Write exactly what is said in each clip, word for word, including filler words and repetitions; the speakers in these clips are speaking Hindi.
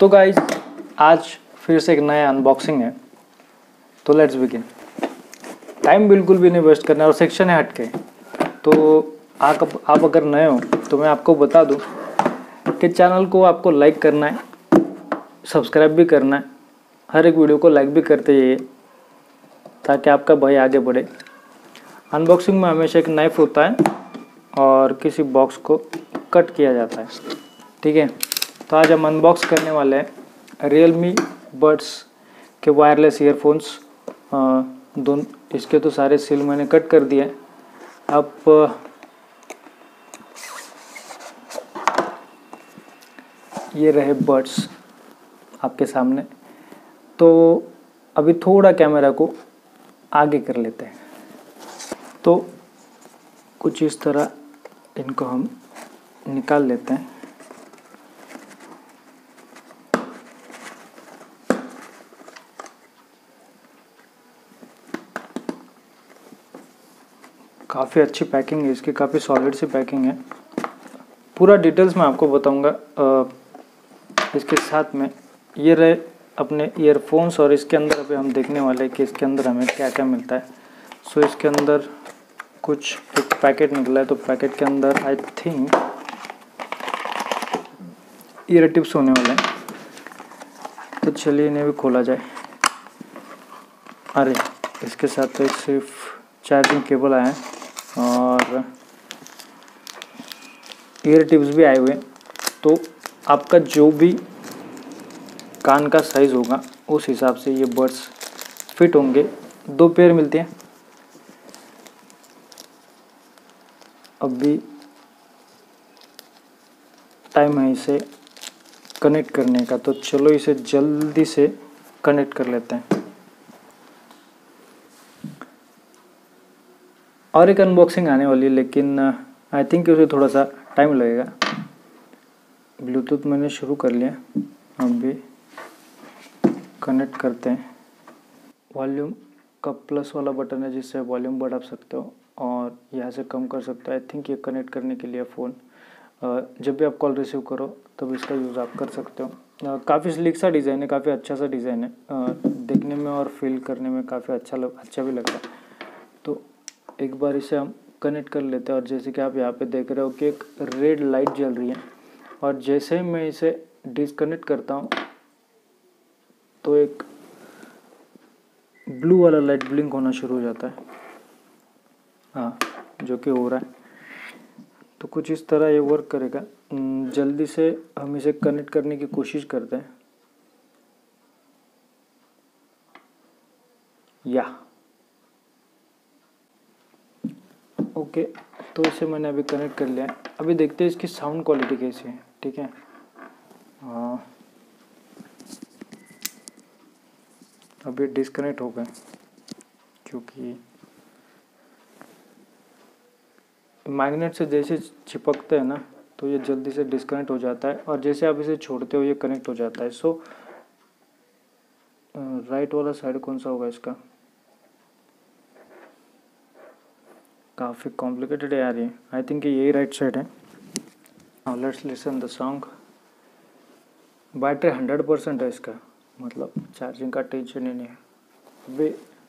तो गाइस आज फिर से एक नया अनबॉक्सिंग है, तो लेट्स बिगिन। टाइम बिल्कुल भी नहीं वेस्ट करना और सेक्शन है हटके। तो आप आप अगर नए हो तो मैं आपको बता दूं कि चैनल को आपको लाइक करना है, सब्सक्राइब भी करना है, हर एक वीडियो को लाइक भी करते जाइए ताकि आपका भाई आगे बढ़े। अनबॉक्सिंग में हमेशा एक नाइफ होता है और किसी बॉक्स को कट किया जाता है, ठीक है। तो आज हम अनबॉक्स करने वाले हैं रियलमी बड्स के वायरलेस ईयरफोन्स। दोनों इसके तो सारे सील मैंने कट कर दिए। अब ये रहे बड्स आपके सामने। तो अभी थोड़ा कैमरा को आगे कर लेते हैं। तो कुछ इस तरह इनको हम निकाल लेते हैं। काफ़ी अच्छी पैकिंग है इसकी, काफ़ी सॉलिड सी पैकिंग है। पूरा डिटेल्स मैं आपको बताऊंगा। इसके साथ में ये रहे अपने ईयरफोन्स और इसके अंदर अभी हम देखने वाले हैं कि इसके अंदर हमें क्या क्या मिलता है। सो इसके अंदर कुछ एक पैकेट निकला है, तो पैकेट के अंदर आई थिंक ईयर टिप्स होने वाले हैं। तो चलिए इन्हें भी खोला जाए। अरे इसके साथ तो एक सिर्फ चार्जिंग केबल आया है और ईयर टिप्स भी आए हुए। तो आपका जो भी कान का साइज़ होगा उस हिसाब से ये बड्स फिट होंगे। दो पेयर मिलते हैं। अभी टाइम है इसे कनेक्ट करने का, तो चलो इसे जल्दी से कनेक्ट कर लेते हैं। और एक अनबॉक्सिंग आने वाली है, लेकिन आई थिंक उसे थोड़ा सा टाइम लगेगा। ब्लूटूथ मैंने शुरू कर लिया, अभी कनेक्ट करते हैं। वॉल्यूम का प्लस वाला बटन है जिससे वॉल्यूम बढ़ा सकते हो और यहाँ से कम कर सकते हो। आई थिंक ये कनेक्ट करने के लिए फ़ोन जब भी आप कॉल रिसीव करो तब इसका यूज़ आप कर सकते हो। काफ़ी स्लिक सा डिज़ाइन है, काफ़ी अच्छा सा डिज़ाइन है, देखने में और फील करने में काफ़ी अच्छा लग अच्छा भी लगता है। तो एक बार इसे हम कनेक्ट कर लेते हैं और जैसे कि आप यहाँ पे देख रहे हो कि एक रेड लाइट जल रही है और जैसे ही मैं इसे डिसकनेक्ट करता हूँ तो एक ब्लू वाला लाइट ब्लिंक होना शुरू हो जाता है। हाँ, जो कि हो रहा है। तो कुछ इस तरह ये वर्क करेगा। जल्दी से हम इसे कनेक्ट करने की कोशिश करते हैं। या ओके, तो इसे मैंने अभी कनेक्ट कर लिया है। अभी देखते हैं इसकी साउंड क्वालिटी कैसी है, ठीक है। हाँ, अभी डिस्कनेक्ट हो गए क्योंकि मैग्नेट से जैसे चिपकते हैं ना तो ये जल्दी से डिस्कनेक्ट हो जाता है और जैसे आप इसे छोड़ते हो ये कनेक्ट हो जाता है। सो राइट वाला साइड कौन सा होगा इसका? काफ़ी कॉम्प्लिकेटेड है यार ये। आई थिंक यही राइट साइड है। Now let's listen the song. Battery hundred percent है इसका, मतलब चार्जिंग का टेंशन ही नहीं है। अभी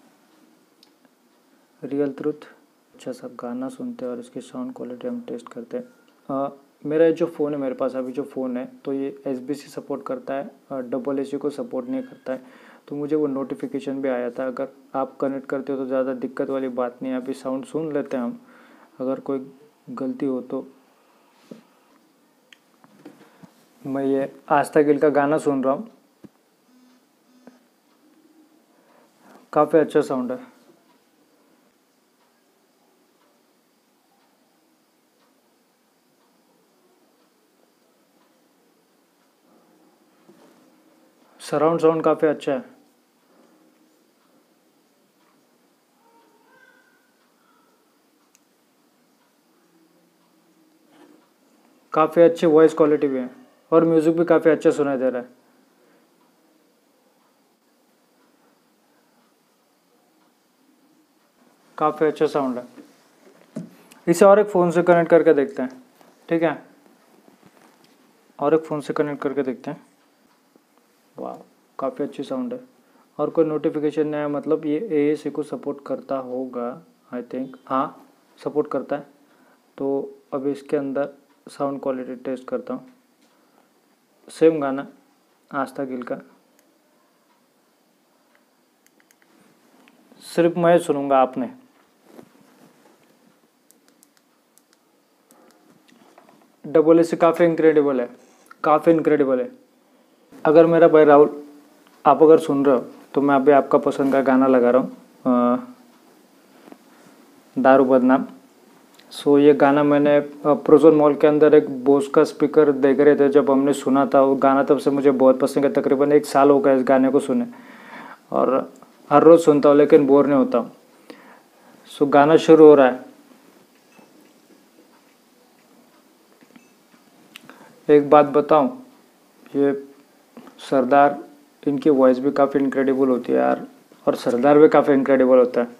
रियल ट्रुथ अच्छा सा गाना सुनते हैं और इसकी साउंड क्वालिटी हम टेस्ट करते हैं। मेरा जो फ़ोन है, मेरे पास अभी जो फ़ोन है तो ये एस बी सी सपोर्ट करता है, डबल ए सी को सपोर्ट नहीं करता है। तो मुझे वो नोटिफिकेशन भी आया था। अगर आप कनेक्ट करते हो तो ज़्यादा दिक्कत वाली बात नहीं है। अभी साउंड सुन लेते हैं हम, अगर कोई गलती हो तो। मैं ये आस्था गिल का गाना सुन रहा हूँ, काफ़ी अच्छा साउंड है। सराउंड साउंड काफ़ी अच्छा है। काफ़ी अच्छी वॉइस क्वालिटी भी है और म्यूज़िक भी काफ़ी अच्छा सुनाई दे रहा है। काफ़ी अच्छा साउंड है। इसे और एक फ़ोन से कनेक्ट करके देखते हैं, ठीक है। और एक फ़ोन से कनेक्ट करके देखते हैं। वाह, काफ़ी अच्छी साउंड है। और कोई नोटिफिकेशन नहीं आया, मतलब ये ए ए सी को सपोर्ट करता होगा आई थिंक। हाँ, सपोर्ट करता है। तो अब इसके अंदर साउंड क्वालिटी टेस्ट करता हूँ। सेम गाना आस्था गिल का, सिर्फ मैं सुनूंगा, आपने। डबल ए सी काफ़ी इनक्रेडिबल है, काफ़ी इनक्रेडिबल है। अगर मेरा भाई राहुल आप अगर सुन रहे हो तो मैं अभी आपका पसंद का गाना लगा रहा हूँ, दारू बदनाम। सो ये गाना मैंने प्रोजोन मॉल के अंदर एक बोस का स्पीकर देख रहे थे, जब हमने सुना था वो गाना, तब से मुझे बहुत पसंद है। तकरीबन एक साल हो गया इस गाने को सुने और हर रोज़ सुनता हूँ लेकिन बोर नहीं होता हूँ। सो गाना शुरू हो रहा है। एक बात बताऊं, ये सरदार, इनकी वॉइस भी काफ़ी इनक्रेडिबल होती है यार, और सरदार भी काफ़ी इनक्रेडिबल होता है।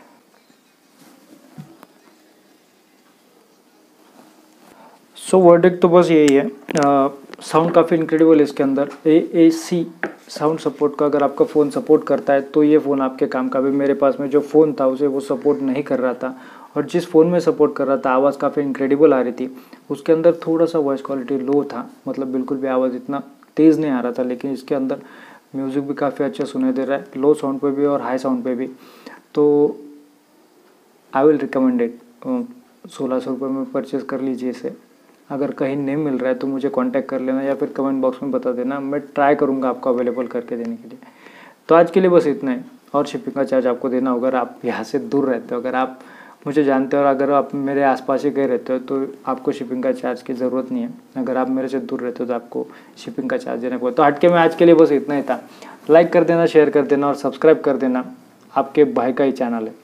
सो वर्डिक्ट तो बस यही है, साउंड काफ़ी इनक्रेडिबल है इसके अंदर। ए ए सी साउंड सपोर्ट का अगर आपका फ़ोन सपोर्ट करता है तो ये फ़ोन आपके काम का भी। मेरे पास में जो फ़ोन था उसे वो सपोर्ट नहीं कर रहा था, और जिस फ़ोन में सपोर्ट कर रहा था आवाज़ काफ़ी इनक्रेडिबल आ रही थी। उसके अंदर थोड़ा सा वॉइस क्वालिटी लो था, मतलब बिल्कुल भी आवाज़ इतना तेज़ नहीं आ रहा था, लेकिन इसके अंदर म्यूज़िक भी काफ़ी अच्छा सुनाई दे रहा है, लो साउंड पे भी और हाई साउंड पे भी। तो आई विल रिकमेंड इट। सोलह सौ रुपये में परचेज़ कर लीजिए इसे। अगर कहीं नहीं मिल रहा है तो मुझे कांटेक्ट कर लेना या फिर कमेंट बॉक्स में बता देना, मैं ट्राई करूँगा आपको अवेलेबल करके देने के लिए। तो आज के लिए बस इतना ही, और शिपिंग का चार्ज आपको देना होगा अगर आप यहाँ से दूर रहते हो। अगर आप मुझे जानते हो और अगर आप मेरे आसपास ही गए रहते हो तो आपको शिपिंग का चार्ज की ज़रूरत नहीं है। अगर आप मेरे से दूर रहते हो तो आपको शिपिंग का चार्ज देना पड़ेगा। तो हटके में आज के लिए बस इतना ही था। लाइक कर देना, शेयर कर देना और सब्सक्राइब कर देना, आपके भाई का ही चैनल है।